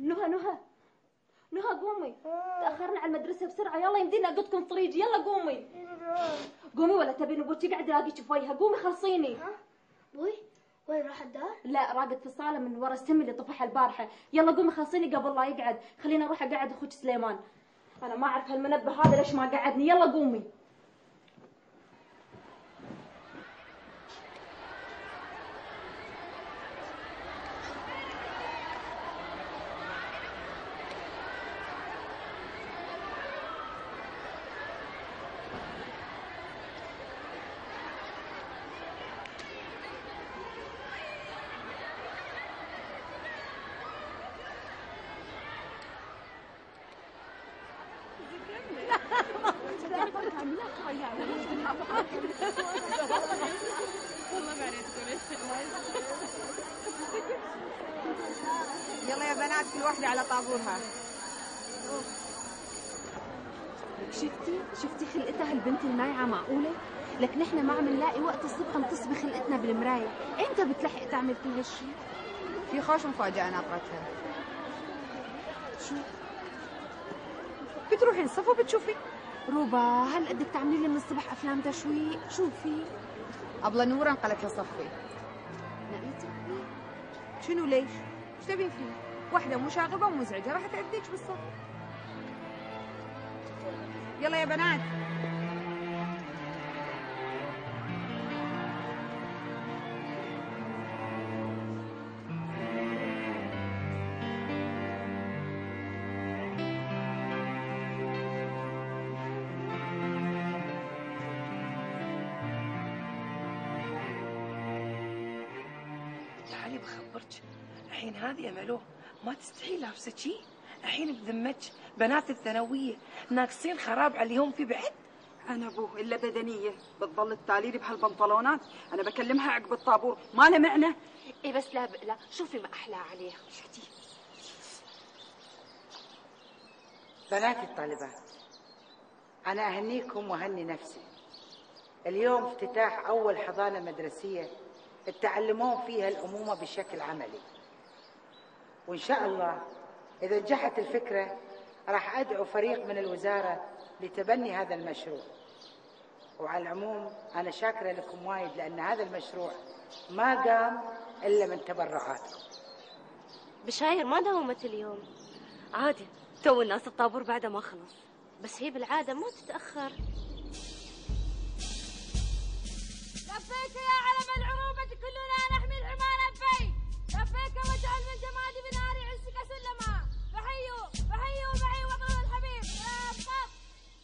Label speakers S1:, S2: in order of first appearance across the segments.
S1: نهى قومي، تأخرنا على المدرسة بسرعة، يلا يمدينا أقودكم طريق، يلا قومي. قومي ولا تبين ابوك يقعد يلاقيك شويها، قومي خلصيني.
S2: ها؟ ابوي؟ وين راح الدار؟
S1: لا، راقد في الصالة من ورا السم اللي طفحها البارحة، يلا قومي خلصيني قبل لا يقعد، خليني أروح أقعد أخوك سليمان. أنا ما أعرف هالمنبه هذا ليش ما قعدني، يلا قومي.
S3: يلا يا بنات كل واحدة على طابورها.
S4: شفتي خلقتها هالبنت المايعة معقولة؟ لك نحن ما عم نلاقي وقت الصبح نتصبي خلقتنا بالمراية، امتى بتلحق تعمل كل هالشي؟
S3: في خوش مفاجأة ناطرتها.
S4: شو؟
S3: بتروحين الصف وبتشوفي؟
S4: روبا هل قدك تعملي لي من الصبح افلام تشويق؟ شوفي
S3: أبلة نورة انقلت لصفي.
S4: نقلتي؟
S3: شنو ليش؟ ايش تبين فيه؟ واحدة مشاغبة ومزعجة راح تأذيك بالصف. يلا يا بنات.
S5: تعالي بخبرك، الحين هذه أملوه ما تستحي لابسة شي، الحين بذمتك بنات الثانوية ناقصين خراب على اللي هم في بعد.
S6: أنا أبوه إلا بدنية بتضل تتاليلي بهالبنطلونات، أنا بكلمها عقب الطابور ما له معنى.
S4: إيه بس لا شوفي ما أحلى عليها.
S5: شفتي؟
S7: بناتي الطالبات، أنا أهنيكم وأهني نفسي. اليوم افتتاح أول حضانة مدرسية تتعلمون فيها الأمومة بشكل عملي، وإن شاء الله إذا نجحت الفكرة راح أدعو فريق من الوزارة لتبني هذا المشروع. وعلى العموم أنا شاكرة لكم وايد، لأن هذا المشروع ما قام إلا من تبرعاتكم.
S2: بشاير ما داومت اليوم؟
S8: عادي، تو الناس الطابور بعده ما خلص.
S2: بس هي بالعادة ما تتأخر.
S9: لبيك يا علم العروبة كلنا نحمي الحمى لبيك، لبيك واجعل من جمال بنار عزك سلما، فحيوا معي وطن الحبيب يا بطل.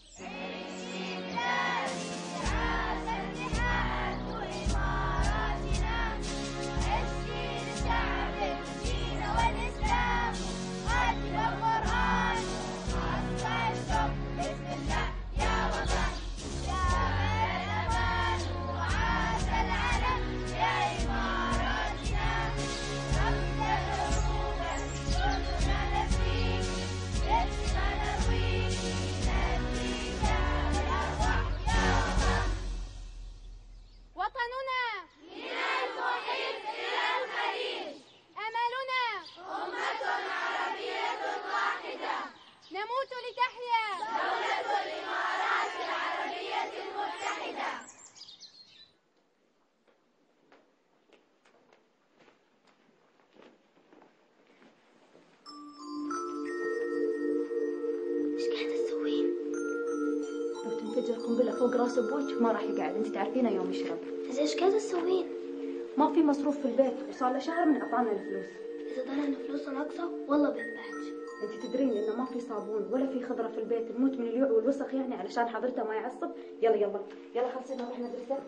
S9: نموت لتحيا دولة الإمارات العربية المتحدة.
S2: ايش قاعدة تسوين؟
S1: لو تنفجر قنبلة فوق راس ابوك ما راح يقعد، انت تعرفينه يوم يشرب.
S2: زين ايش قاعدة تسوين؟
S1: ما في مصروف في البيت وصار له شهر من اعطانا الفلوس.
S2: إذا ضلنا فلوسنا ناقصة والله بنبهج.
S1: انت تدرين انه ما في صابون ولا في خضره في البيت، نموت من اليوع والوسخ يعني علشان حضرته ما يعصب. يلا خلصينا نروح المدرسه.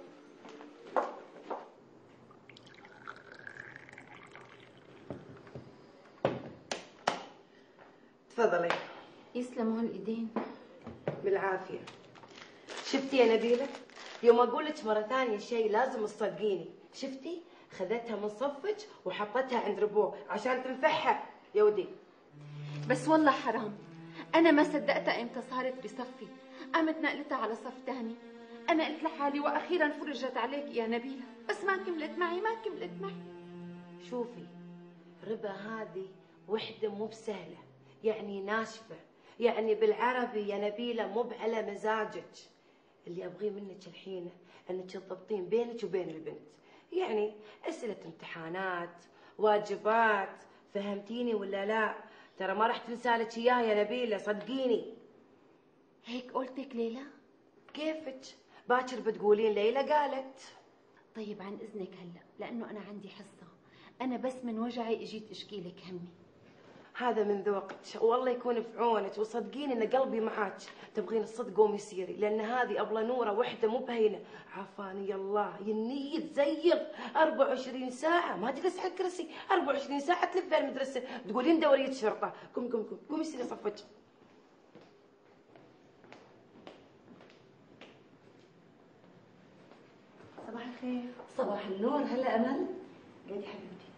S5: تفضلي.
S4: يسلموا هالايدين.
S5: بالعافية. شفتي يا نبيلة؟ يوم أقول لك مرة ثانية شيء لازم تصدقيني. شفتي؟ خذتها من صفك وحطتها عند ربوع عشان تنفعها يا ودي.
S4: بس والله حرام، أنا ما صدقتها إمتى صارت بصفي، قامت نقلتها على صف تاني. أنا قلت لحالي وأخيرا فرجت عليك يا نبيلة، بس ما كملت معي.
S5: شوفي، ربا هذه وحده مو بسهله، يعني ناشفه، يعني بالعربي يا نبيله مو على مزاجك. اللي ابغيه منك الحين انك تضبطين بينك وبين البنت، يعني اسئله امتحانات، واجبات، فهمتيني ولا لا؟ ترى ما راح تنسالك اياها يا نبيله، صدقيني.
S4: هيك قلتك ليلى؟
S5: كيفك؟ باكر بتقولين ليلى قالت.
S4: طيب عن اذنك هلا، لانه انا عندي حصه، انا بس من وجعي اجيت اشكي لك همي.
S5: هذا من ذوقك والله يكون في عونك، وصدقيني ان قلبي معاك. تبغين الصدق قومي سيري، لان هذه ابله نوره وحده مو بهينه، عافاني الله يني يتزيغ 24 ساعه ما تجلس على الكرسي، 24 ساعه تلف المدرسه تقولين دوريه شرطه. قومي قومي قومي سيري صفك.
S10: صباح الخير.
S8: صباح النور. هلا امل؟
S10: قولي حبيبتي.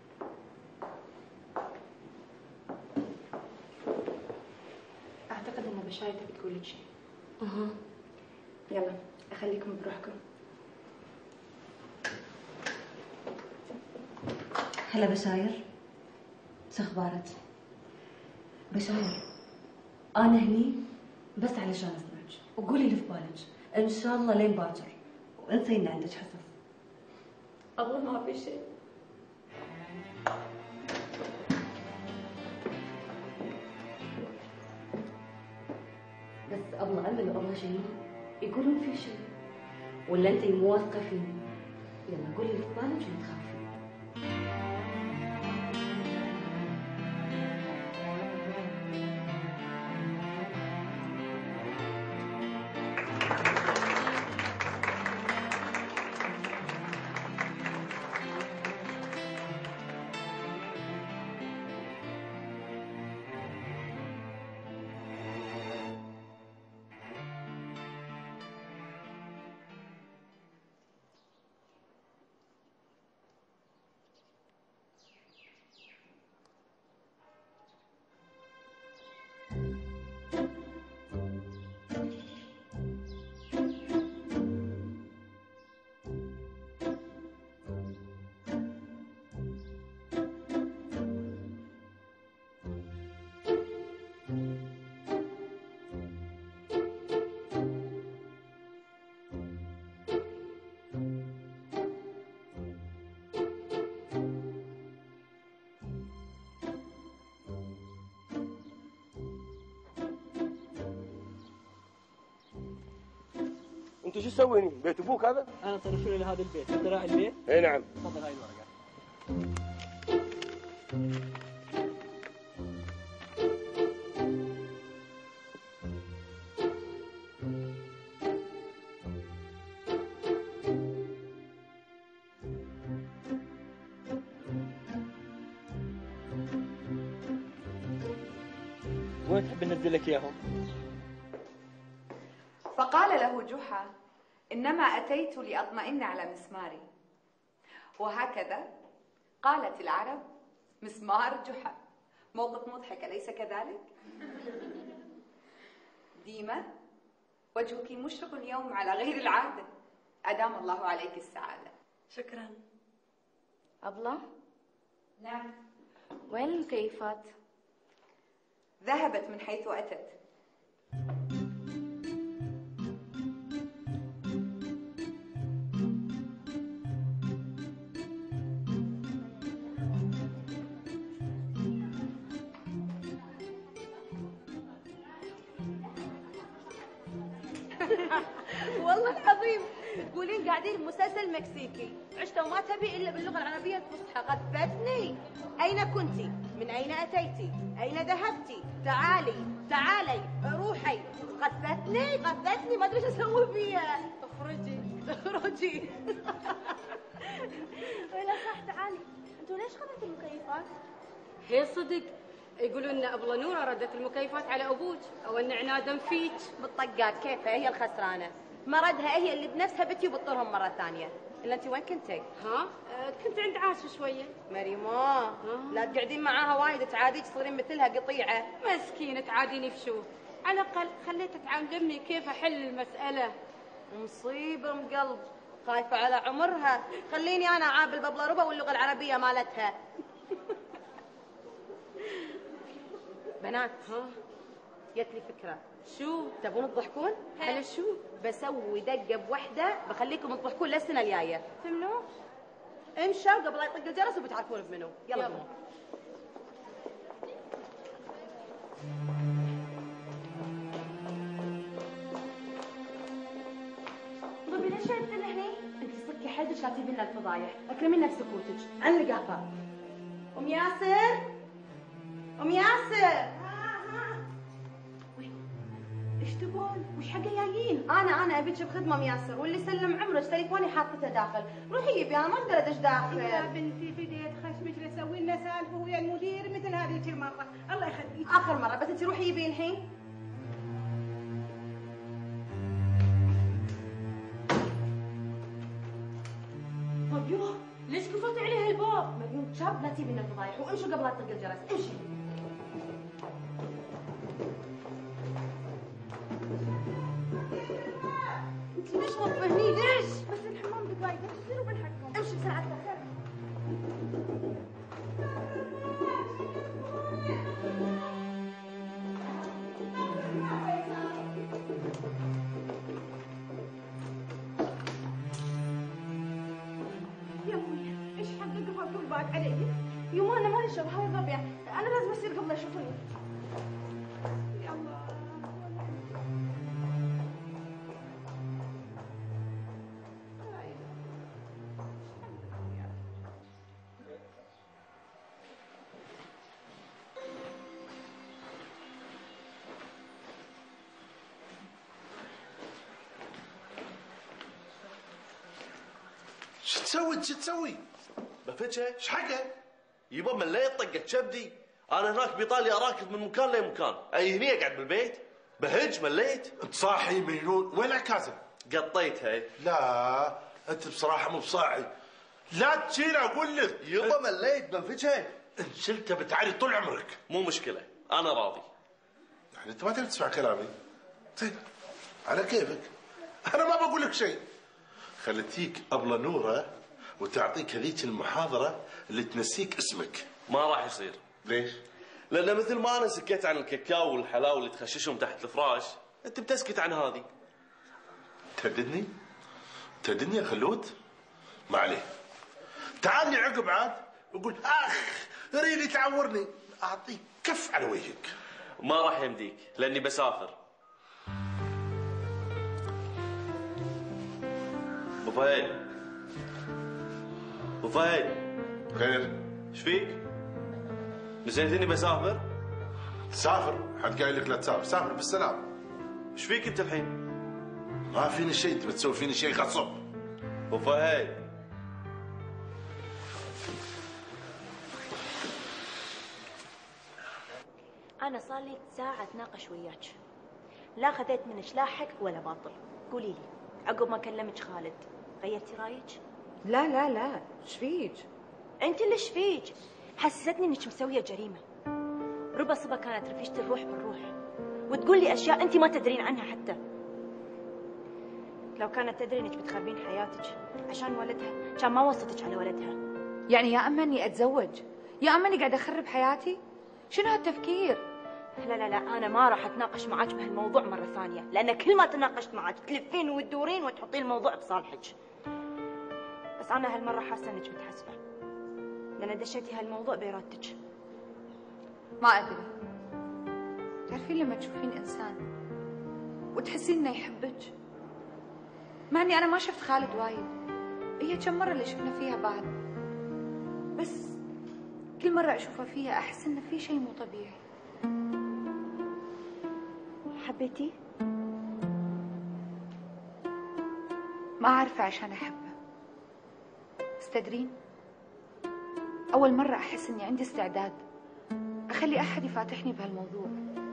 S10: اعتقد ان بشاير تبي تقول لك شيء. يلا اخليكم بروحكم.
S8: هلا بشاير، شو اخبارك؟ بشاير انا هني بس علشان اسمعك وقولي اللي في بالك ان شاء الله لين باكر، وانسي ان عندك حصص.
S10: الله ما في شيء.
S8: بس ابله امل وابله شيماء يقولون في شيء، ولا انت مو واثقه فيني؟ يلا قولي اللي في بالك ولا تخافي.
S11: انت شو تسوي هنا؟ بيت ابوك هذا؟
S12: انا طرشوني لهذا البيت، انت راعي البيت؟
S11: اي نعم.
S12: تفضل هاي الورقه. وين تحب ننزل لك اياهم؟
S13: فقال له جحا: إنما أتيت لأطمئن على مسماري. وهكذا قالت العرب: مسمار جحا. موقف مضحك أليس كذلك؟ ديما وجهك مشرق اليوم على غير العادة، أدام الله عليك السعادة.
S10: شكرا.
S13: أبلة؟
S2: نعم.
S13: وين المكيفات؟ ذهبت من حيث أتت.
S14: والله العظيم تقولين قاعدين بمسلسل مكسيكي، عشت وما تبي الا باللغه العربيه الفصحى. غثتني. اين كنت؟ من اين اتيتي؟ اين ذهبتي؟ تعالي تعالي روحي. غثتني ما ادري ايش اسوي فيها. اخرجي.
S2: ولا صح تعالي، انتوا ليش خذيتوا المكيفات؟
S8: هي صدق يقولون ان ابله نوره ردت المكيفات على ابوك، او ان عنادا فيك.
S14: بالطقات كيفها هي الخسرانه، مردها هي اللي بنفسها بتي وبتطرهم مره ثانيه. الا انت وين كنتي؟
S8: ها؟ كنت عند عاشة شويه.
S14: مريمه لا تقعدين معاها وايد، تعاديك تصيرين مثلها قطيعه.
S8: مسكينه تعاديني في شو؟ على الاقل خليتها تعلمني كيف احل المساله.
S14: مصيبه مقلب، خايفه على عمرها. خليني انا عابل ببلا ربا واللغه العربيه مالتها. بنات جت لي فكره. شو تبون تضحكون؟ على شو؟ بسوي دقه بوحده بخليكم تضحكون للسنه الجايه. فهمنوا؟ امشوا قبل لا يطق الجرس وبتعرفون بمنو. يلا قوموا.
S1: طيب ليش جايبتنا هني؟ انت صدقي حيلك لا تجيبي لنا الفضايح، اكرمي نفسك سكوتك.
S14: عن القهفه. ام ياسر؟ ام ياسر؟ ايش تبون؟ وش حق جايين؟ انا ابيك بخدمه ام ياسر، واللي سلم عمرك تليفوني حاطته داخل، روحي جيبي انا ما اقدر ادش داخل.
S15: يا بنتي فديت خشمك لسوي لنا سالفه ويا المدير مثل هذيك المره، الله يخليك.
S14: اخر مره بس انت روحي جيبي الحين.
S1: طيب يوه ليش قفلتي عليها الباب؟ مليون شاب لا تجيبي لنا الفضايح وامشوا قبل لا تطق الجرس، امشي.
S14: انت ليش واقفه هني ليش؟
S15: بس الحمام دقايق تصيروا بالحكم.
S14: امشي بسرعه.
S15: يا ابوي ايش حق قفلتوا الباب علي؟
S14: يما انا مالي شغل هاي الربيع، انا لازم اصير قبل لا يشوفوني.
S15: يا الله.
S16: شو تسوي؟ بفتشه؟ ايش حقه؟ يبا مليت طقة شبدي، انا هناك بايطاليا اراكض من مكان لمكان، اي هني اقعد بالبيت، بهج مليت.
S17: انت صاحي مجنون، وين عكازه؟
S16: قطيتها.
S17: لا انت بصراحة مو بصاحي، لا تشيل اقول لك.
S16: يبا مليت بنفتشه.
S17: ان شلته بتعاني طول عمرك.
S16: مو مشكلة، انا راضي.
S17: يعني انت ما تبي تسمع كلامي؟ طيب على كيفك، انا ما بقول لك شيء. خلتيك ابله نوره وتعطيك هذيك المحاضرة اللي تنسيك اسمك.
S16: ما راح يصير.
S17: ليش؟
S16: لأن مثل ما أنا سكت عن الكاكاو والحلاوة اللي تخششهم تحت الفراش، أنت بتسكت عن هذه.
S17: تهددني؟ تهددني يا خلود؟ ما عليه. تعال لي عقب عاد وقول ريلي تعورني، أعطيك كف على وجهك.
S16: ما راح يمديك لأني بسافر. أبو فهد. أبو فهد.
S17: خير؟
S16: ايش فيك؟ نسيتني بسافر؟
S17: تسافر؟ حد قايل لك لا تسافر، سافر بالسلام.
S16: ايش فيك انت الحين؟
S17: ما فيني شيء، انت بتسوي فيني شيء غصب.
S16: ابو فهد.
S1: انا صار لي ساعه اتناقش وياك، لا خذيت منك لا حق ولا باطل. قولي لي عقب ما كلمك خالد غيرتي رايك؟
S14: لا ايش فيك؟
S1: انت اللي ايش فيك؟ حسستني انك مسويه جريمه. ربع صبا كانت رفيجتي الروح بالروح وتقول لي اشياء انت ما تدرين عنها حتى. لو كانت تدري انك بتخربين حياتك عشان ولدها كان ما وصتك على ولدها.
S3: يعني يا اما اني اتزوج يا اما اني قاعده اخرب حياتي؟ شنو هالتفكير؟
S1: لا انا ما راح اتناقش معاك بهالموضوع مره ثانيه، لان كل ما تناقشت معاك تلفين وتدورين وتحطين الموضوع بصالحك. بس انا هالمره حاسه انك متحسفه لان دشيتي هالموضوع بارادتك.
S3: ما ادري، تعرفين لما تشوفين انسان وتحسين انه يحبك، مع اني انا ما شفت خالد وايد، هي كم مره اللي شفنا فيها بعض، بس كل مره اشوفه فيها احس انه في شيء مو طبيعي.
S1: حبيتي؟
S3: ما عارفه عشان احبه، بس تدرين اول مره احس اني عندي استعداد اخلي احد يفاتحني بهالموضوع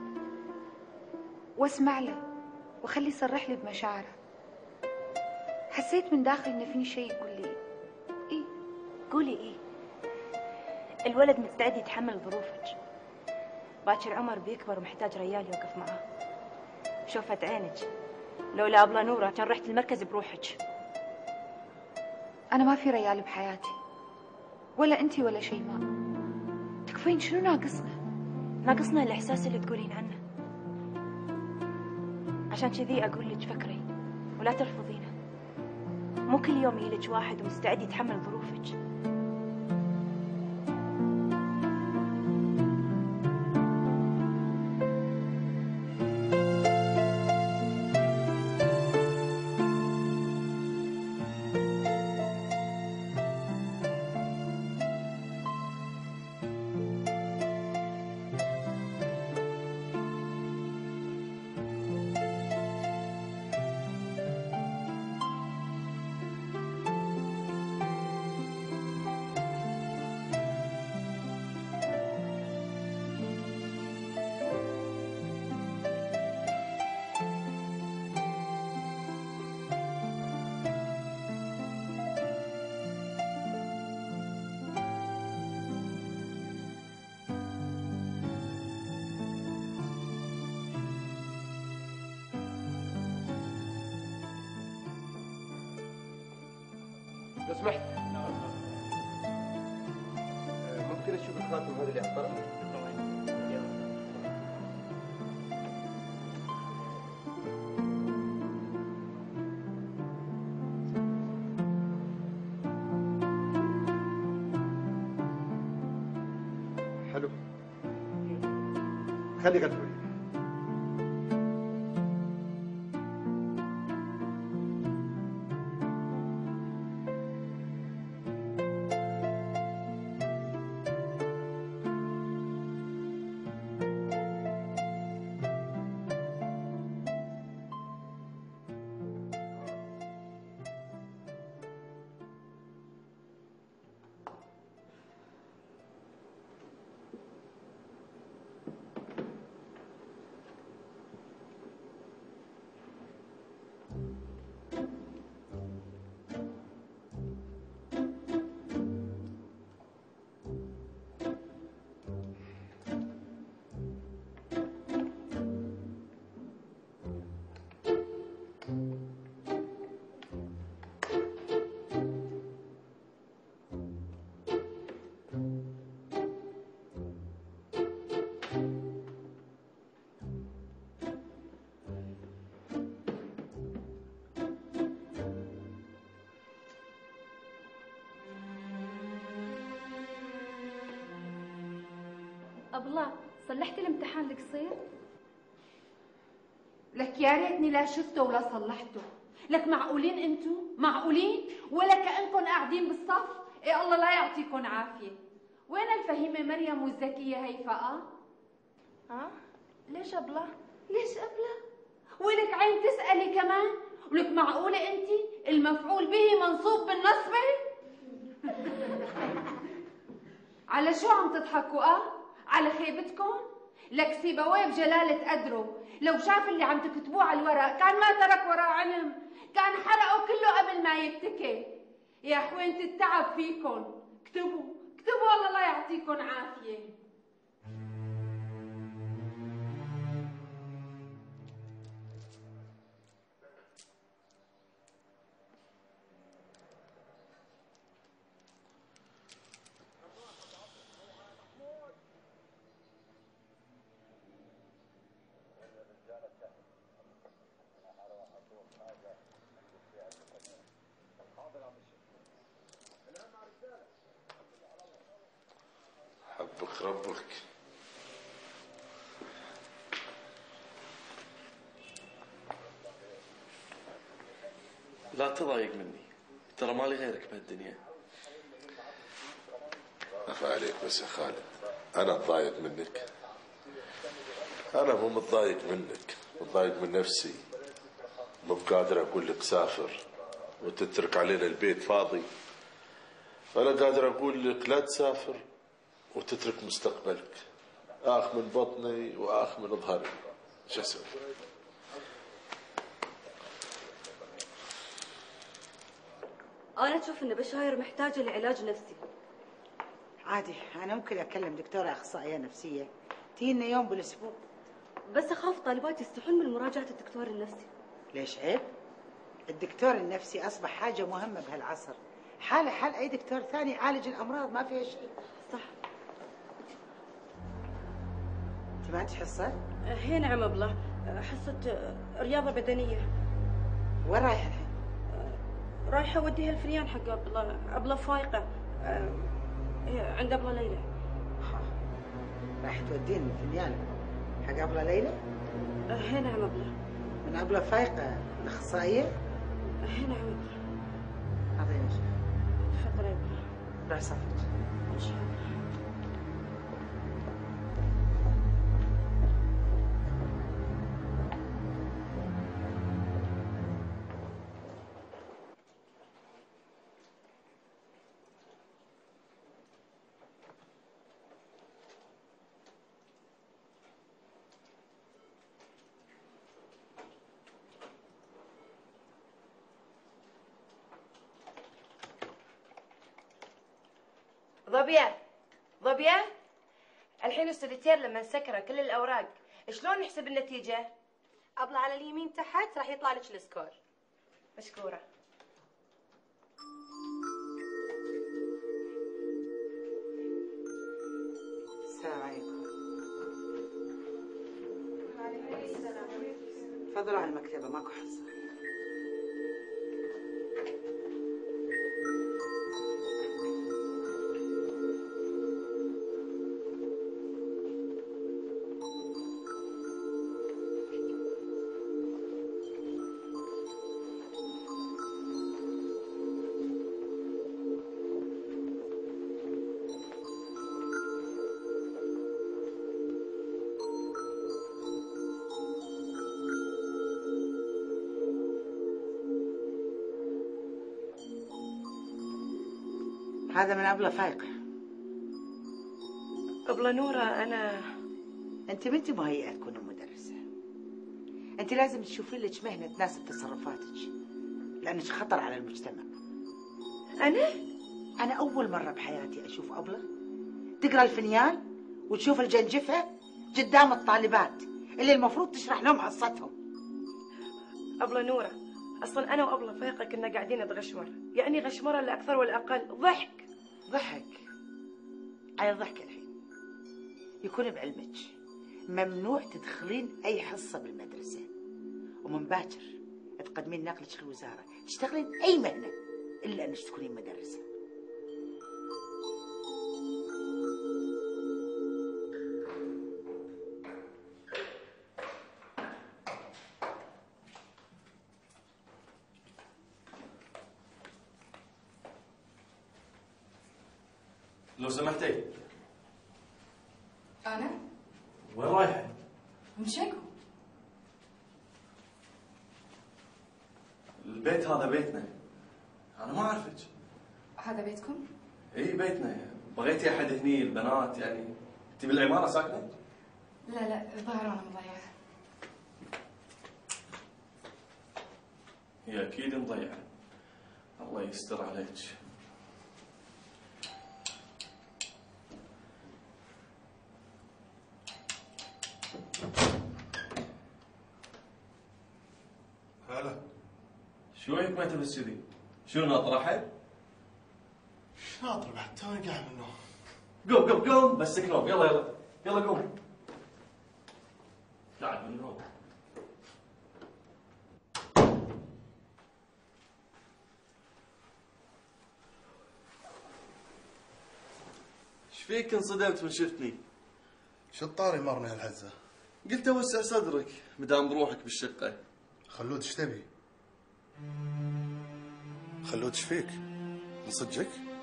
S3: واسمع له واخليه يصرح لي بمشاعره. حسيت من داخلي ان فيني شيء يقول لي ايه.
S1: قولي ايه؟ الولد مستعد يتحمل ظروفك، باكر عمر بيكبر ومحتاج ريال يوقف معاه. شوفت عينك، لولا ابله نوره كان رحت المركز بروحك.
S3: انا ما في ريال بحياتي، ولا انتي ولا شيماء. تكفين شنو ناقصنا؟
S1: ناقصنا الإحساس اللي تقولين عنه. عشان كذي أقول لك فكري ولا ترفضينه. مو كل يوم يجيلك واحد ومستعد يتحمل ظروفك.
S18: لو سمحت ممكن اشوف الخاتم هذا اللي على الطرف؟ حلو خلي قلبي.
S4: أبلة صلحتي الامتحان القصير؟ لك يا ريتني لا شفته ولا صلحته. لك معقولين انتو؟ معقولين؟ ولا كأنكم قاعدين بالصف؟ ايه الله لا يعطيكم عافية. وين الفهيمة مريم والذكية هيفاء؟
S2: ليش أبلة؟
S4: ليش أبلة؟ ولك عين تسألي كمان؟ ولك معقولة انتي المفعول به منصوب بالنصبة؟ على شو عم تضحكوا على خيبتكم؟ لك سيبويه بجلالة قدره لو شاف اللي عم تكتبوه على الورق كان ما ترك وراه علم، كان حرقه كله قبل ما يبتكي. يا حوينة التعب فيكم، اكتبوا اكتبوا الله لا يعطيكم عافية.
S17: حبك ربك.
S16: لا تضايق مني، ترى مالي غيرك بهالدنيا.
S17: أخ عليك بس يا خالد، أنا أتضايق منك؟ أنا مو متضايق منك، متضايق من نفسي. مو بقادر أقول لك سافر وتترك علينا البيت فاضي، ولا قادر أقول لك لا تسافر وتترك مستقبلك. آخ من بطني وآخ من ظهري، شو أسوي؟
S8: أنا أشوف إن بشاير محتاجة لعلاج نفسي.
S7: عادي، أنا ممكن أكلم دكتورة أخصائية نفسية تجينا يوم بالأسبوع.
S8: بس أخاف طالبات يستحون من مراجعة الدكتور النفسي.
S7: ليش عيب؟ الدكتور النفسي أصبح حاجة مهمة بهالعصر، حالة حال أي دكتور ثاني يعالج الأمراض، ما فيها شيء.
S8: صح.
S7: انت ما عندك حصه؟
S14: هي نعم ابله، حصه رياضه بدنيه.
S7: وين رايحه الحين؟
S14: رايحه اوديها الفنيان حق ابله فايقه، عند ابله ليلى.
S7: راح تودين الفنيان حق ابله ليلى؟
S14: هي نعم ابله.
S7: من ابله فايقه الاخصائيه؟
S14: هي نعم ابله.
S7: عظيم يا شيخ.
S14: تفضل يا ابله.
S7: روح صفك.
S14: ان شاء الله.
S5: ظبية الحين السوليتير لما نسكره كل الاوراق شلون نحسب النتيجه؟
S14: ابله على اليمين تحت راح يطلع لك السكور.
S5: مشكوره.
S7: السلام عليكم. تفضلوا على المكتبه ماكو حصه. هذا من أبلة فايقة.
S5: أبلة نورة أنا
S7: أنت ما أنت مهيئة تكون مدرسة. أنت لازم تشوفين لك مهنة تناسب تصرفاتك، لأنك خطر على المجتمع. أنا أول مرة بحياتي أشوف أبلة تقرأ الفنيان وتشوف الجنجفة قدام الطالبات اللي المفروض تشرح لهم حصتهم.
S5: أبلة نورة أصلا أنا وأبلة فايقة كنا قاعدين نتغشمر، يعني غشمرة لا أكثر ولا أقل. ضحك
S7: على الضحك الحين يكون بعلمك ممنوع تدخلين أي حصة بالمدرسة، ومن باكر تقدمين نقلك للوزارة تشتغلين أي مهنة إلا أنك تكونين مدرسة.
S16: لو سمحتي.
S13: أنا؟
S16: وين رايحة؟
S13: مشيكو.
S16: البيت هذا بيتنا. أنا ما أعرفك.
S13: هذا بيتكم؟
S16: إي بيتنا. بغيتي أحد هني البنات يعني؟ أنت بالعمارة ساكنة؟
S13: لا الظاهر أنا مضيعة.
S16: هي أكيد مضيعة. الله يستر عليك.
S17: هلا.
S16: شو هيك ما تبس كذي؟ شو ناطر أحد؟
S17: ايش ناطر بعد؟ توني قاعد من النوم.
S16: قوم بسك نوم. يلا قوم. قاعد من النوم. ايش فيك انصدمت من شفتني؟
S17: شو الطاري مرني هالهزه؟
S16: قلت اوسع صدرك مدام بروحك بالشقه.
S17: خلود ايش تبي؟ خلود ايش فيك؟ من صدقك؟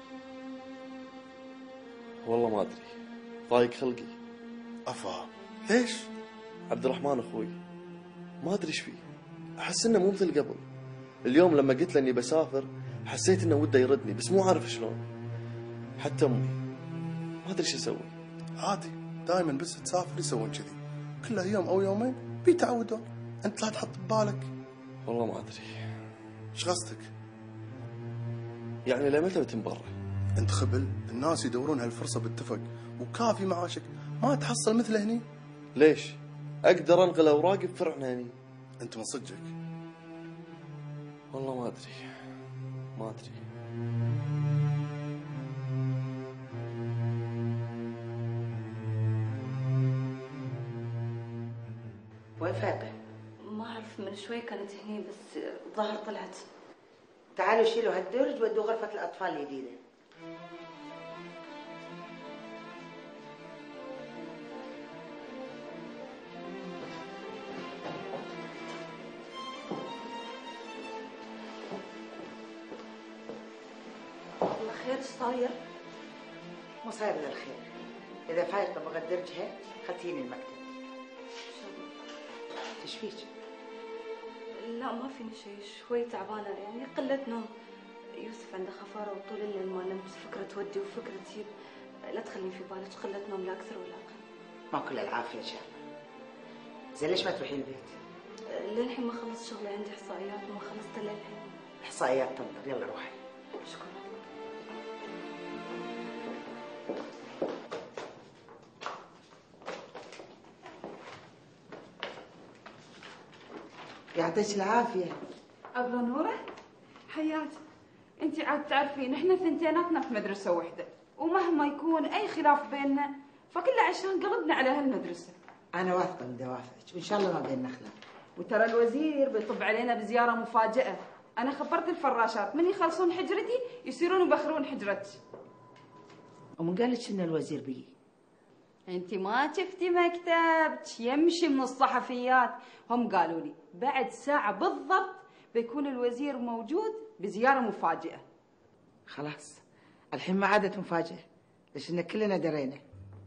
S16: والله ما ادري، ضايق خلقي.
S17: افا ليش؟
S16: عبد الرحمن اخوي ما ادري ايش فيه، احس انه مو مثل قبل. اليوم لما قلت له اني بسافر حسيت انه وده يردني بس مو عارف شلون. حتى امي ما ادري ايش اسوي.
S17: عادي دائما بس تسافر يسوون كذي، كله يوم او يومين بيتعودون، انت لا تحط ببالك.
S16: والله ما ادري.
S17: ايش قصدك؟
S16: يعني لمتى بتم برا؟
S17: انت خبل، الناس يدورون هالفرصه باتفق وكافي معاشك، ما تحصل مثله هني.
S16: ليش؟ اقدر انقل اوراقي بفرعنا هني.
S17: انت من صدقك؟
S16: والله ما ادري.
S7: رفاقه؟
S8: ما أعرف، من شوي كانت هني بس الظاهر طلعت.
S7: تعالوا شيلوا هالدرج ودوا غرفة الأطفال الجديدة.
S8: الله خير، ايش صاير؟
S7: مو صاير الا الخير. إذا فايقة بغى درجها خلتيني المكتب. ايش فيك؟
S8: لا ما فيني شيء، شوي تعبانة يعني، قلة نوم. يوسف عنده خفارة وطول الليل ما نمت، فكرة تودي وفكرة تجيب. لا تخلين في بالك، قلة نوم لا أكثر ولا أقل.
S7: ما كل العافية إن شاء الله. زين ليش ما تروحين البيت؟
S8: للحين ما خلصت شغلي، عندي إحصائيات وما خلصت للحين.
S7: إحصائيات تنطر، يلا روحي.
S8: شكرا.
S7: يعطيك العافية.
S6: أبلة نورة حياتي، انت عاد تعرفين احنا ثنتيناتنا في مدرسة واحدة، ومهما يكون أي خلاف بيننا فكله عشان قلبنا على هالمدرسة.
S7: أنا واثقة من دوافعك وإن شاء الله ما بيننا خلاف.
S6: وترى الوزير بيطب علينا بزيارة مفاجئة. أنا خبرت الفراشات من يخلصون حجرتي يصيرون يبخرون حجرتي.
S7: ومن قال لك إن الوزير بيجي؟
S6: انت ما شفتي مكتبك يمشي من الصحفيات؟ هم قالوا لي بعد ساعة بالضبط بيكون الوزير موجود بزيارة مفاجئة.
S7: خلاص الحين ما عادت مفاجأة، ليش إن كلنا درينا.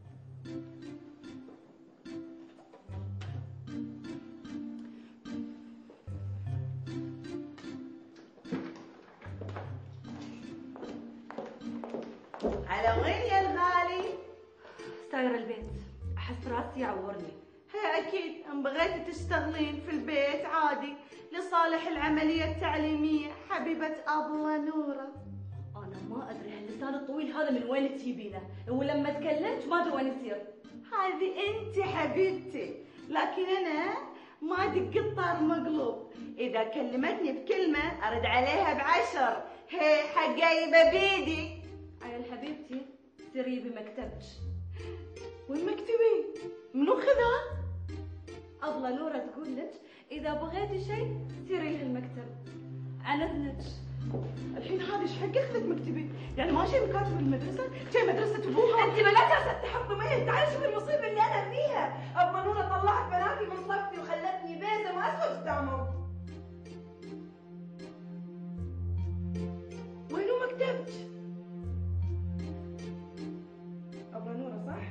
S14: على وين يا الغالي؟
S8: سايرة البيت، أحس راسي يعورني.
S14: هي أكيد إن بغيتي تشتغلين في البيت عادي لصالح العملية التعليمية حبيبة أبلة نورة.
S8: أنا ما أدري هاللسان الطويل هذا من وين تجيبينه، ولما تكلمت ما أدري وين يصير.
S14: هذه أنت حبيبتي، لكن أنا ما دق الطار مقلوب. إذا كلمتني بكلمة أرد عليها ب10. هي حقايبة بيدي.
S8: عيال حبيبتي سيري بمكتبك.
S14: وين مكتبي؟ منو خذها؟
S8: أبلة نورة تقول لك إذا بغيتي شيء سيري لها المكتب عن إذنك.
S14: الحين هذه ايش حق اخذت مكتبي؟ يعني ما شيء مكاتب المدرسة؟ شيء مدرسة ابوها؟
S9: انت بنات تحطمين، تعالي شوفي المصيبة اللي أنا فيها. أبلة نورة طلعت بناتي من صفي وخلتني بيزة ما أسوى قدامهم.
S14: وينو مكتبك؟ أبلة نورة صح؟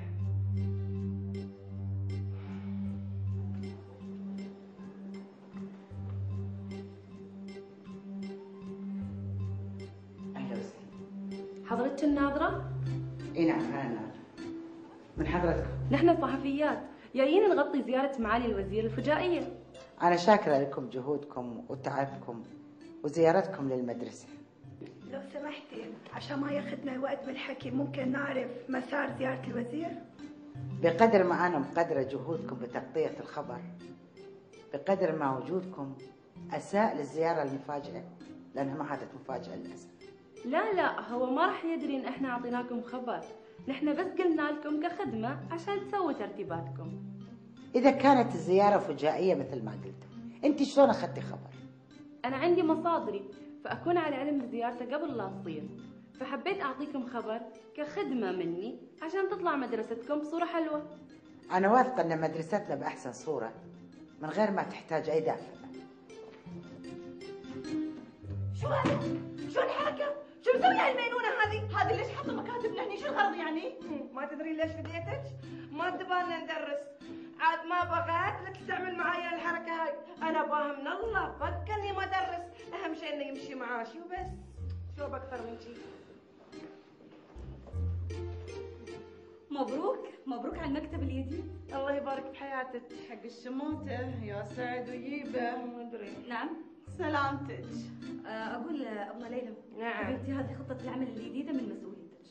S8: حضرتك الناظرة؟
S7: اي نعم انا الناظرة. من حضرتكم؟
S8: نحن الصحفيات جايين نغطي زيارة معالي الوزير الفجائية.
S7: أنا شاكرة لكم جهودكم وتعبكم وزيارتكم للمدرسة.
S2: لو سمحتي عشان ما ياخذنا وقت بالحكي ممكن نعرف مسار زيارة الوزير؟
S7: بقدر ما أنا مقدرة جهودكم بتغطية الخبر، بقدر ما وجودكم أساء للزيارة المفاجئة، لأنها ما عادت مفاجأة للأسف.
S8: لا هو ما راح يدري ان احنا اعطيناكم خبر، نحن بس قلنا لكم كخدمة عشان تسووا ترتيباتكم.
S7: إذا كانت الزيارة فجائية مثل ما قلتم، أنت شلون أخذتي خبر؟
S8: انا عندي مصادري فاكون على علم بزيارته قبل لا تصير، فحبيت اعطيكم خبر كخدمة مني عشان تطلع مدرستكم بصورة حلوة.
S7: أنا واثقة أن مدرستنا بأحسن صورة من غير ما تحتاج أي دافع.
S14: شو هذا؟ شو الحركة؟ شو مسوي هالمينونة هذه؟ هذه ليش حاطة مكاتبنا هني؟ شو الغرض يعني؟
S9: ما تدري ليش فديتك؟ ما تبغانا ندرس، عاد ما بغيت لك تعمل معايا الحركة هاي. أنا باها من الله فكرني ما أدرس، أهم شيء إنه يمشي معاشي وبس. شو بأكثر من شي؟
S8: مبروك على المكتب الجديد.
S14: الله يبارك بحياتك. حق الشموتة يا سعد وييبة.
S8: ما أدري. نعم
S14: سلامتك.
S8: أقول أبلة ليلى.
S14: نعم.
S8: حبيبتي هذه خطة العمل الجديدة من مسؤوليتك.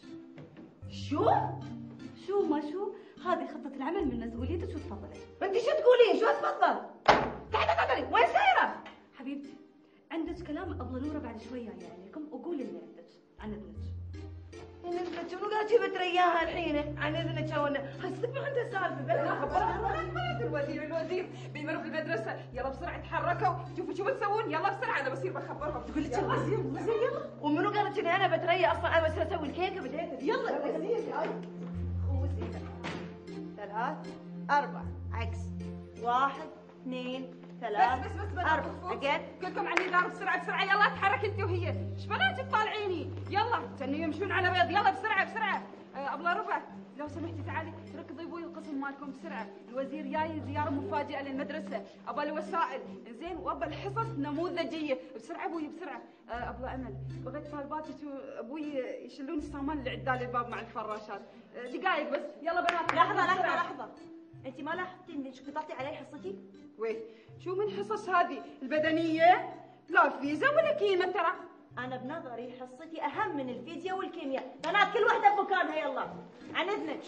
S14: شو
S8: ما شو؟ هذه خطة العمل من مسؤوليتك وتفضلي.
S9: أنت شو تقولين؟ شو أتفضل؟ تعالي وين سايرة؟
S8: حبيبتي عندك كلام أبلة نورة بعد شوي جاية عليكم، وقولي اللي عندك عن إذنك.
S14: نزلت انت منو قالت تبي ترياها الحين؟ عن اذنك يا ونه، حسيت ما عنده سالفه بلا
S13: خبرت الوزير بيمروا في المدرسه، يلا بسرعه تحركوا، شوفوا شو بتسوون، يلا بسرعه انا بصير بخبرهم.
S14: تقول لك يلا. ومنو قالت اني انا بتريا اصلا؟ انا بس اسوي الكيكه بديت. يلا خوسي 3 4 عكس 1 2 3
S13: بس
S14: 4 عقد.
S13: كلكم على النظام بسرعه يلا تحرك انت وهي. ايش بناتك طالعيني؟ يلا كانوا يمشون على بيض، يلا بسرعه. ابله ربع لو سمحتي تعالي ركضي ابوي القسم مالكم بسرعه، الوزير جاي زياره مفاجئه للمدرسه، ابى الوسائل زين وابى الحصص نموذجيه، بسرعه ابوي بسرعه. ابله امل بغيت طالباتك ابوي يشيلون السامان اللي عدال الباب مع الفراشات، دقايق بس يلا بنات.
S14: لحظه انت ما لاحظتي انك قطعتي علي حصتي؟
S13: وي شو من حصص هذه؟ البدنيه؟ لا فيزا ولا كيمه ترى.
S14: انا بنظري حصتي اهم من الفيزياء والكيمياء، بنات كل واحده بمكانها يلا عن اذنك.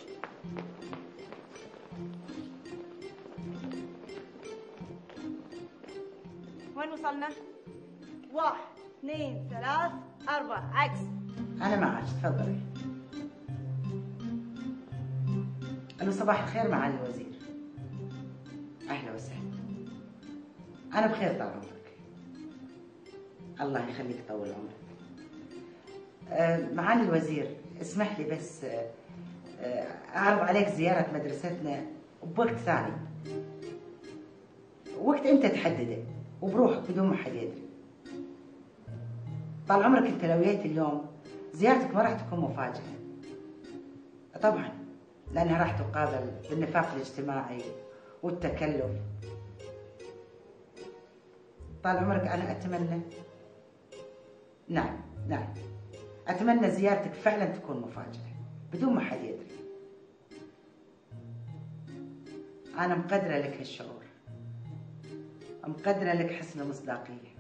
S14: وين وصلنا؟ 1 2 3 4 عكس.
S7: أنا معك تفضلي. ألو صباح الخير معالي الوزير. أهلا وسهلا. أنا بخير طال عمرك. الله يخليك طول عمرك. معالي الوزير اسمح لي بس أعرض عليك زيارة مدرستنا بوقت ثاني، وقت أنت تحدده وبروحك بدون ما حد يدري. طال عمرك أنت لو جيت اليوم زيارتك ما راح تكون مفاجأة طبعا، لأنها راح تقابل بالنفاق الاجتماعي والتكلف. طال عمرك أنا أتمنى نعم أتمنى زيارتك فعلا تكون مفاجأة بدون ما حد يدري. أنا مقدرة لك هالشعور، مقدرة لك حسن المصداقية.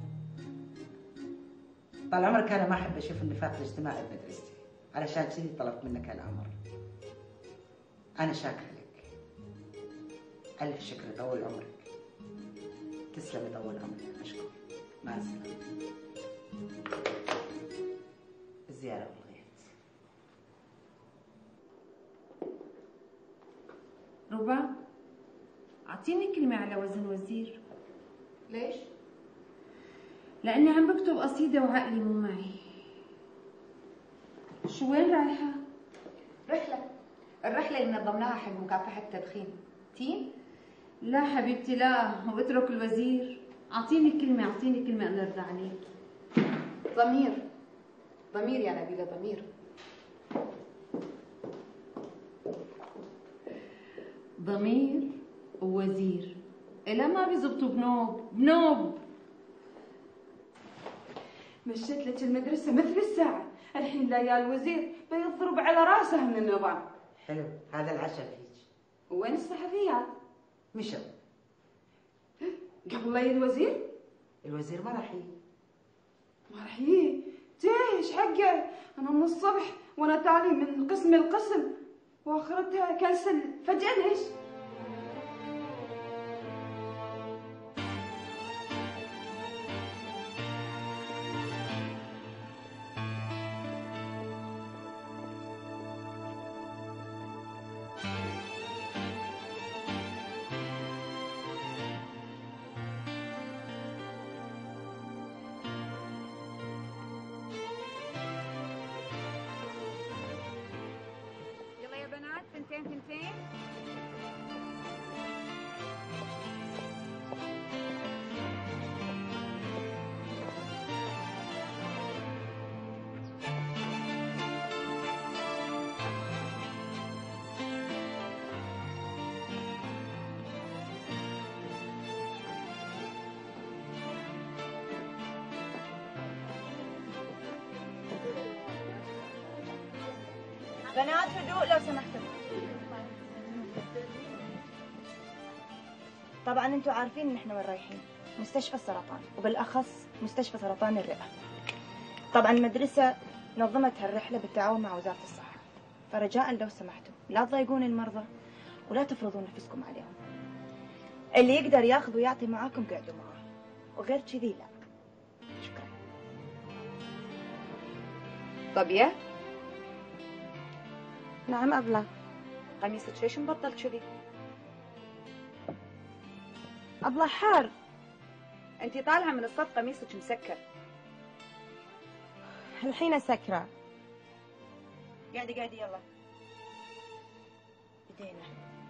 S7: طال عمرك أنا ما أحب أشوف النفاق الاجتماعي بمدرستي، علشان كذي طلبت منك هالأمر. أنا شاكرة لك، ألف شكر. طول عمرك. تسلم طول عمرك. أشكر. مع السلامة. الزيارة ألغيت.
S4: ربع أعطيني كلمة على وزن وزير.
S13: ليش؟
S4: لأني عم بكتب قصيدة وعقلي مو معي. شو وين رايحة؟
S13: الرحلة اللي نظمناها حق مكافحة التدخين. تين؟
S4: لا حبيبتي لا، وبترك الوزير. أعطيني كلمة أنا أرضى عليك.
S13: ضمير يا نبيلة، ضمير.
S4: ضمير ووزير إلا ما بيزبطوا بنوب.
S13: مشيت لك المدرسة مثل الساعة، الحين لا يا الوزير بيضرب على راسه من النظام.
S7: حلو، هذا العشاء فيك.
S13: وين الصحفيات؟
S7: مشوا
S13: قبل لا الوزير؟
S7: الوزير ما راح يجي.
S13: ما راح يجي؟ ايش حقه؟ انا من الصبح وانا تالي من قسم لقسم واخرتها كنسل فجأة. ليش؟
S3: ثنتين.
S1: بنات هدوء لو سمحتوا. طبعا انتم عارفين ان احنا وين رايحين، مستشفى السرطان، وبالاخص مستشفى سرطان الرئه. طبعا المدرسه نظمت هالرحله بالتعاون مع وزاره الصحه، فرجاء لو سمحتوا لا تضايقون المرضى ولا تفرضون نفسكم عليهم. اللي يقدر ياخذ ويعطي معاكم قعدوا معاه، وغير كذي لا. شكرا.
S3: طب يا
S14: نعم أبلة.
S3: قميصك ليش مبطل كذي؟
S14: أبلة حار.
S3: انت طالعه من الصف قميصك مسكر.
S14: الحين سكرة.
S1: قاعدة يلا بدينا.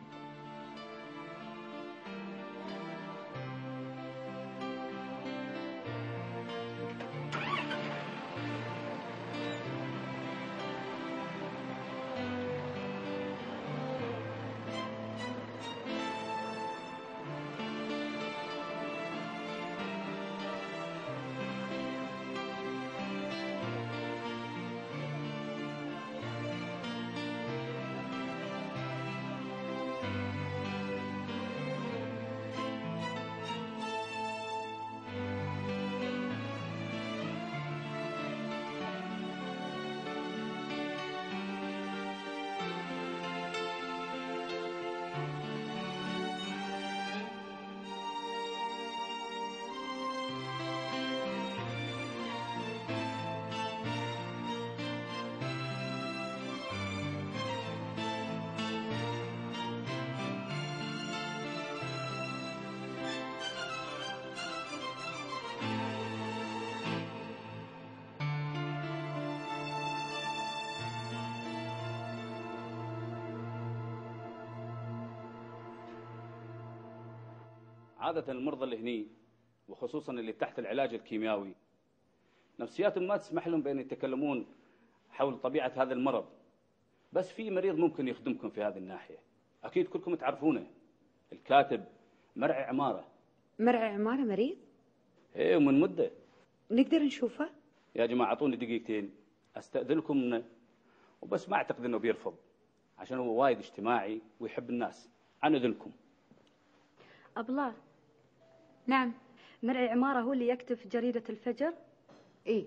S19: عادة المرضى اللي هني وخصوصا اللي تحت العلاج الكيميائي نفسياتهم ما تسمح لهم بأن يتكلمون حول طبيعة هذا المرض، بس في مريض ممكن يخدمكم في هذه الناحية، أكيد كلكم تعرفونه، الكاتب مرعي عمارة.
S3: مرعي عمارة مريض؟
S19: إيه ومن مدة.
S3: نقدر نشوفه؟
S19: يا جماعة أعطوني دقيقتين أستأذنكم منه، وبس ما أعتقد أنه بيرفض عشان هو وايد اجتماعي ويحب الناس. عن إذنكم.
S8: أبلة.
S3: نعم.
S8: مرعي عمارة هو اللي يكتب في جريدة الفجر؟
S3: إيه.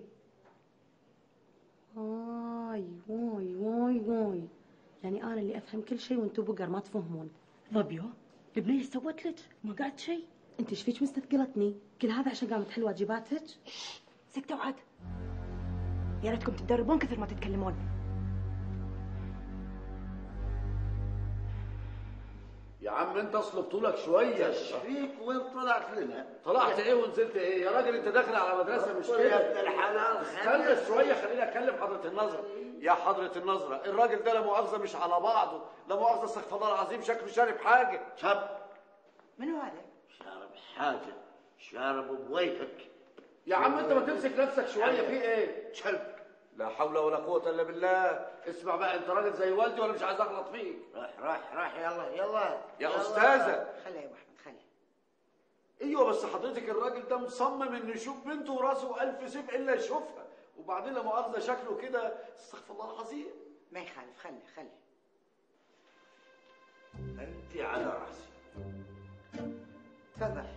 S20: واي واي واي واي، يعني أنا اللي أفهم كل شيء وأنتوا بقر ما تفهمون. ضبيو البنية سوت لك ما قعدت شيء. أنت ايش فيك مستثقلتني؟ كل هذا عشان قامت تحل واجباتك؟
S1: سكتوا عاد، يا ريتكم تتدربون كثر ما تتكلمون.
S21: يا عم انت اصل بطولك شويه.
S17: ايش فيك وين طلعت لنا؟
S21: طلعت ايه ونزلت ايه؟ يا راجل انت داخل على مدرسه مش كده.
S17: يا ابن الحلال
S21: استنى شويه خليني اكلم حضره النظره. يا حضره النظره الراجل ده لا مؤاخذه مش على بعضه، لا مؤاخذه استغفر الله العظيم شكله شارب حاجه.
S17: شاب
S7: منو هذا؟
S17: شارب حاجه، شارب بويفك.
S21: يا عم انت ما تمسك نفسك شويه في ايه؟
S17: شلب.
S21: لا حول ولا قوه الا بالله. اسمع بقى انت راجل زي والدي وانا مش عايز اغلط فيك.
S17: راح يلا
S21: يا استاذه.
S7: خلي يا ابو احمد خلي.
S21: ايوه بس حضرتك الراجل ده مصمم انه يشوف بنته وراسه الف سيف الا يشوفها، وبعدين لا مؤاخذه شكله كده استغفر الله العظيم.
S7: ما يخالف خلي.
S17: انت على راسي.
S7: تفضل.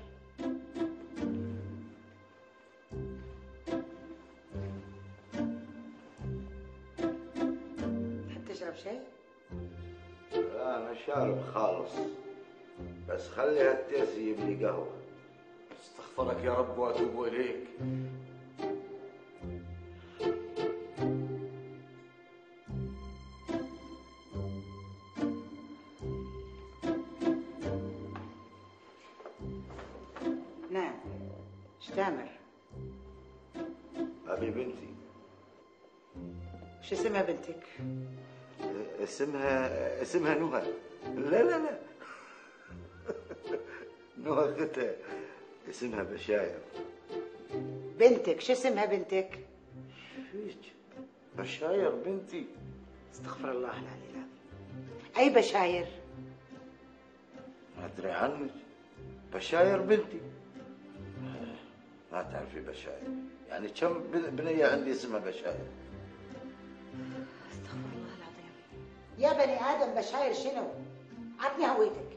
S7: تحب تشرب شيء؟
S17: لا انا شارب خالص، بس خلي هالتيس يجيب لي قهوه.
S21: استغفرك يا رب واتوب اليك.
S7: نعم. ايش تامر؟
S17: ابي بنتي.
S7: شو اسمها بنتك؟
S17: اسمها نهى. لا نهى اختها اسمها بشاير.
S7: بنتك شو اسمها بنتك؟
S17: فيك بشاير بنتي.
S7: استغفر الله العلي العظيم. اي بشاير؟
S17: ما ادري عنك. بشاير بنتي. ما تعرفي بشاير؟ يعني كم بنية عندي اسمها بشاير.
S7: استغفر الله العظيم. يا بني ادم بشاير شنو؟ عطني هويتك.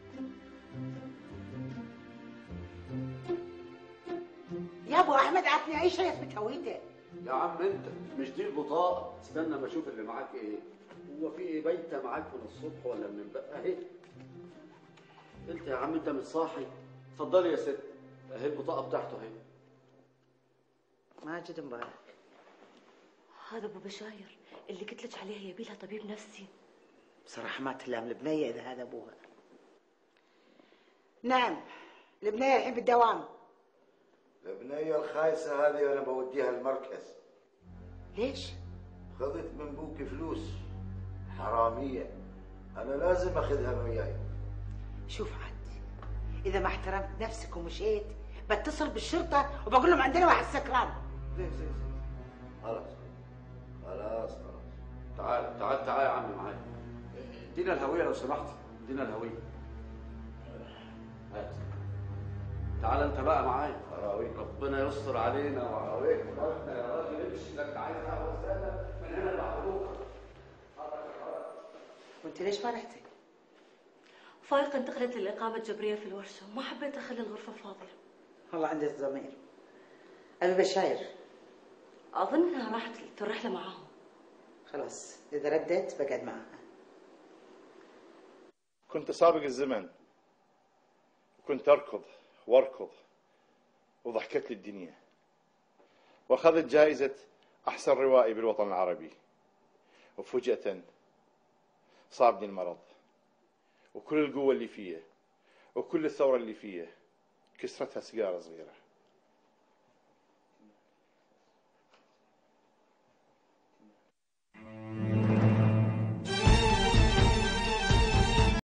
S7: يا ابو احمد عطني اي شيء يثبت هويتك.
S21: يا عم انت مش دي البطاقه؟ استنى ما اشوف اللي معاك ايه. هو في ايه بايته معاك من الصبح ولا من امبارح؟ اهي. قلت يا عم انت مش صاحي. اتفضلي يا ست اهي البطاقه بتاعته اهي.
S7: ماجد مبارك.
S8: هذا ابو بشاير اللي قلت لك عليه يبي لها طبيب نفسي.
S7: بصراحة ما تلام البنية إذا هذا أبوها. نعم البنية الحين بالدوام.
S11: البنية الخايسة هذه أنا بوديها المركز.
S7: ليش؟
S11: خذت من بوكي فلوس حرامية، أنا لازم أخذها من وياي.
S7: شوف عاد، إذا ما احترمت نفسك ومشيت بتصل بالشرطة وبقول لهم عندنا واحد سكران.
S11: زين خلاص خلاص.
S21: تعال يا عمي معاي. ادينا الهوية لو سمحت، ادينا الهوية. هات. تعال انت بقى معايا. ربنا يستر علينا وعليك ورحنا يا راجل. امشي لك عايز قهوة من هنا لبعد بكره.
S7: وانت ليش ما رحتي؟
S8: فايقة انتقلت للإقامة الجبرية في الورشة وما حبيت أخلي الغرفة فاضية.
S7: والله عندي الضمير. أبي بشاير.
S8: أظن إنها راحت الرحلة معاهم.
S7: خلاص إذا ردت بقعد معها.
S17: كنت سابق الزمن، وكنت أركض وأركض، وضحكت لي الدنيا، وأخذت جائزة أحسن روائي بالوطن العربي، وفجأة صابني المرض، وكل القوة اللي فيه وكل الثورة اللي فيه كسرتها سيجارة صغيرة.